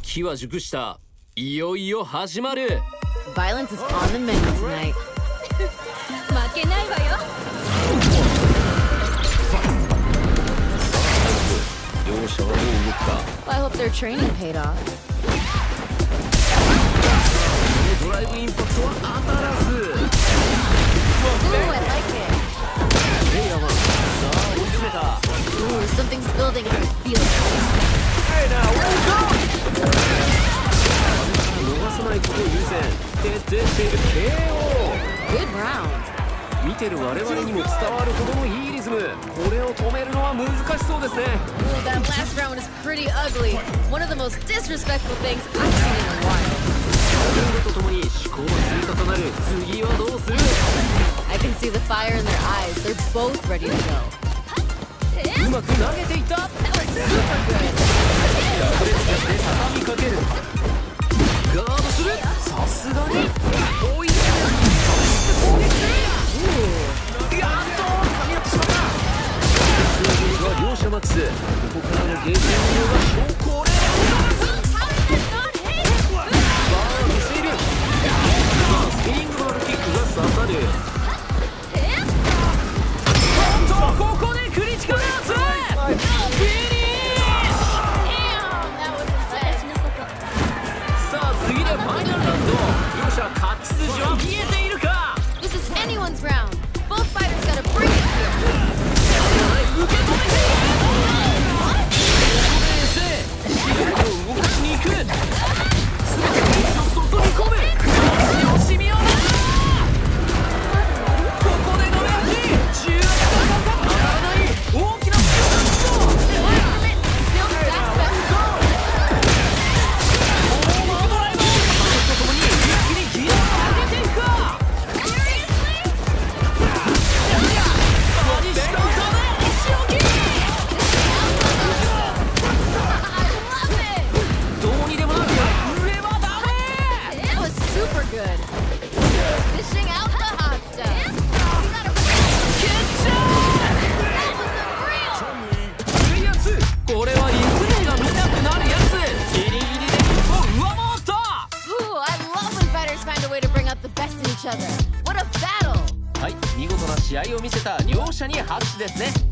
機は熟した。いよいよ始まる。 Violence is on the menu tonight. 負けないわよ。 両者はどう動くか。 Well, I hope their training paid off. ドライブインパクトは当たらず。 Ooh, I like it. レイヤーはさあ追い詰めた。 Ooh, something's building and I feel it. 逃さないことを優先。徹底している KO。 Good round. 見てる我々にも伝わるほどのいいリズム。これを止めるのは難しそうですね。 Ooh, that last round is pretty ugly. One of the most disrespectful things I've seen in a while. とともに思考は積み重なる。次はどうする？ I can see the fire in their eyes. They're both ready to go. うまく投げていった。 That was super good. プレスして畳みかける。ガードする。さすがに追い込む。攻撃する。やっと噛み合ってしまった。数ゲージは両者マックス。ここからのゲージの量が超高齢。スピリングのあるキックが刺さる。おっとここでクリティカルアーツ。フィニッシュ。さあ次でファイナルラウンド。両者勝ち筋は見えているか。 This is anyone's round. Both fighters gotta bring it here. 受け止めている。ここで動かしに行く。全てを注ぎ込む。しみを出す。ここでのめ足。重圧がかからない。大きなスピード。オーバードライブ。とともに一気にギアを上げていくか。下歌で押し置き。どうにでもなる。上はダメ。 That was super good. Fishing out the hot stuff. That was unreal. 水圧。これはリプレイが見たくなるやつ。ギリギリで上回った。 Ooh, I love when fighters find a way to bring out the best in each other. What a battle! はい、見事な試合を見せた両者に拍手ですね。